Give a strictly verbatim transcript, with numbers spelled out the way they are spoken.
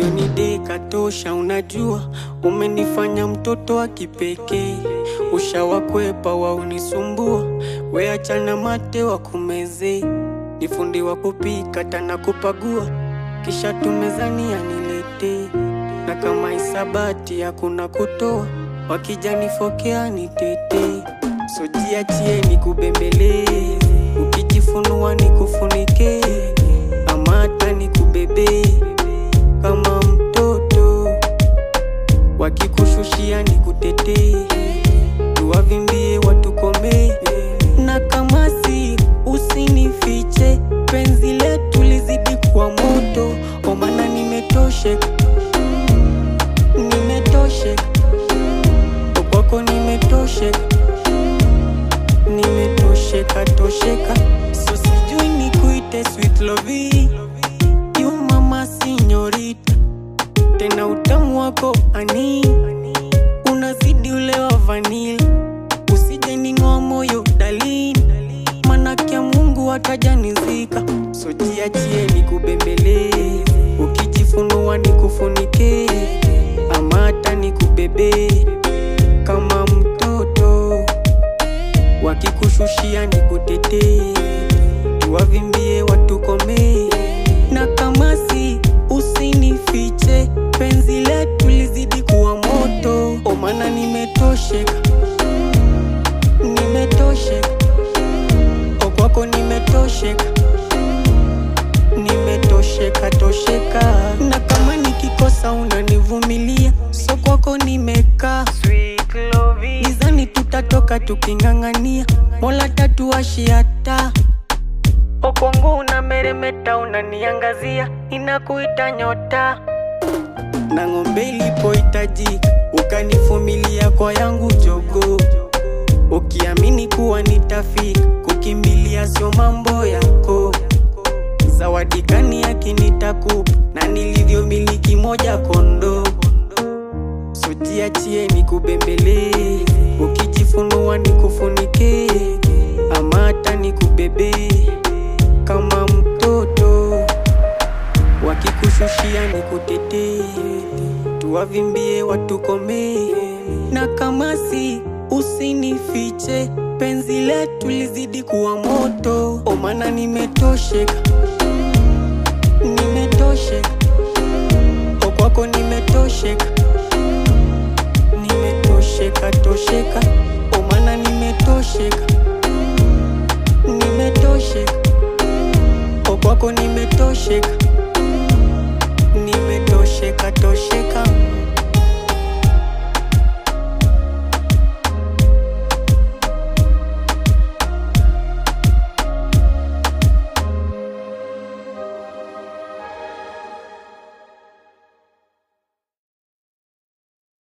umenideka tosha, unajua umenifanya mtoto wa kipekee. Ushawakwepa waunisumbua, we achana mate wa kumeze. Ni fundi wa kupika tana kupagua, kisha tumezani anilete. Na kama isabati hakuna kutoa, wakija nifokea nitete. So jiachie nikubembele, ukijifunua nikufunike, ama hata nikubebe kama mtoto. Wakikushushia nikutete, tuwavimbie watukome. Na kama si usinifiche, penzi letu lizidi kuwa moto. O maana nimetosheka, nimetosheka, kwako nimetosheka, nimetosheka tosheka. So sijui nikuite sweet lovey, you mama sinyorita. Tena utamu wako ani, unazidi ule wa vanilla. Usije ning'oa moyo darling, manake ya Mungu atajanizika. So jiachie nikubembele, ukijifunua nikufunike, ama hata nikubebe kama mtoto. Wakikushushia nikutete, tuwavimbie watukome. Na kama si usinifiche, penzi letu lizidi kuwa moto. O maana nimetosheka, nimetosheka, o kwako nimetosheka, nimetosheka tosheka. Na kama nikikosa unanivumilia, so kwako nimekaa. Gizani tutatoka tukingangania, Mola tatuwashiata. O kwangu unameremeta, unaniangazia, inakuita nyota. Na ng'ombe ilipohitajika, ukanivumilia kwa yangu jogo. Ukiamini kuwa nitafika, kukimbilia sio mambo yako. Zawadi gani yake nitakupa, na nilivyo miliki moja kondo. So jiachie nikubembele, ukijifunua nikufunike, ama hata nikubebe kama mtoto. Wakikushushia nikutete, tuwavimbie watukome. Na kama si usinifiche, penzi letu lizidi kuwa moto. O maana nimetosheka, nimetosheka, o kwako nimetosheka, nimetosheka tosheka. O maana nimetosheka, nimetosheka, o kwako nimetosheka, nimetosheka tosheka.